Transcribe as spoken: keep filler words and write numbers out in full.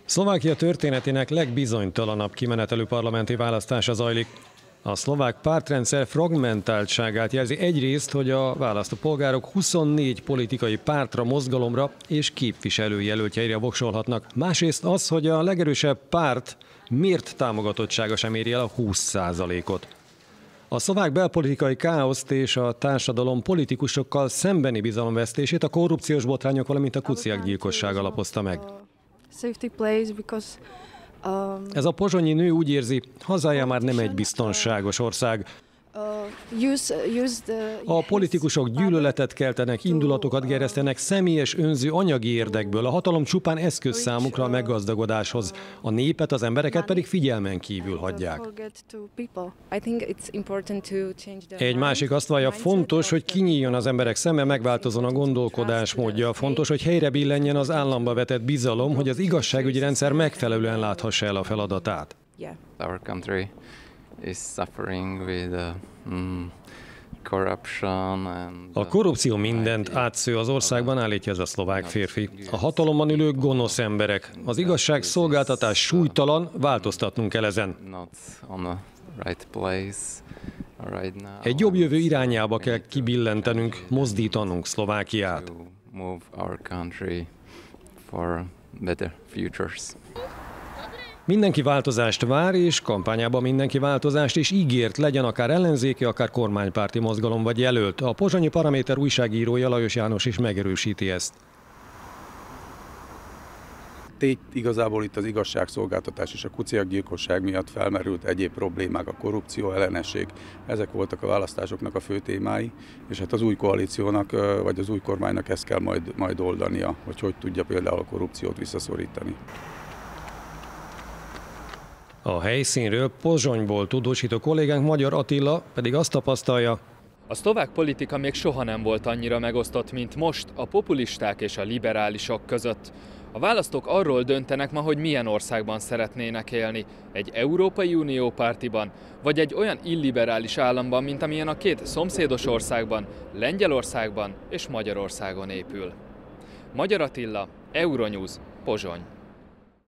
Szlovákia történetének legbizonytalanabb kimenetelő parlamenti választása zajlik. A szlovák pártrendszer fragmentáltságát jelzi egyrészt, hogy a választópolgárok huszonnégy politikai pártra, mozgalomra és képviselőjelöltjeire voksolhatnak. Másrészt az, hogy a legerősebb párt mért támogatottsága sem éri el a húsz százalékot. A szlovák belpolitikai káoszt és a társadalom politikusokkal szembeni bizalomvesztését a korrupciós botrányok, valamint a Kuciak gyilkosság alapozta meg. Ez a pozsonyi nő úgy érzi, hazája már nem egy biztonságos ország. A politikusok gyűlöletet keltenek, indulatokat gerjesztenek személyes önző anyagi érdekből. A hatalom csupán eszköz számukra a meggazdagodáshoz. A népet, az embereket pedig figyelmen kívül hagyják. Egy másik azt vallja, fontos, hogy kinyíljon az emberek szeme, megváltozzon a gondolkodásmódja. Fontos, hogy helyre billenjen az államba vetett bizalom, hogy az igazságügyi rendszer megfelelően láthassa el a feladatát. Our country is suffering with uh, mm, corruption and A korrupció mindent átsző az országban, állítja ez a szlovák férfi. A hatalomban ülő gonosz emberek. Az igazságszolgáltatás súlytalan, változtatnunk kell ezen. not on the right place right now. Egy jobb jövő irányába kell kibillentenünk, mozdítanunk Szlovákiát. To move our country for better futures. Mindenki változást vár, és kampányában mindenki változást is ígért, legyen akár ellenzéki, akár kormánypárti mozgalom vagy jelölt. A pozsonyi Paraméter újságírója Lajos János is megerősíti ezt. Tény igazából itt az igazságszolgáltatás és a Kuciak gyilkosság miatt felmerült egyéb problémák, a korrupció, ellenesség. Ezek voltak a választásoknak a fő témái, és hát az új koalíciónak, vagy az új kormánynak ezt kell majd, majd oldania, hogy hogy tudja például a korrupciót visszaszorítani. A helyszínről, Pozsonyból tudósító kollégánk Magyar Attila pedig azt tapasztalja, a szlovák politika még soha nem volt annyira megosztott, mint most a populisták és a liberálisok között. A választók arról döntenek ma, hogy milyen országban szeretnének élni, egy Európai Unió pártiban, vagy egy olyan illiberális államban, mint amilyen a két szomszédos országban, Lengyelországban és Magyarországon épül. Magyar Attila, Euronews, Pozsony.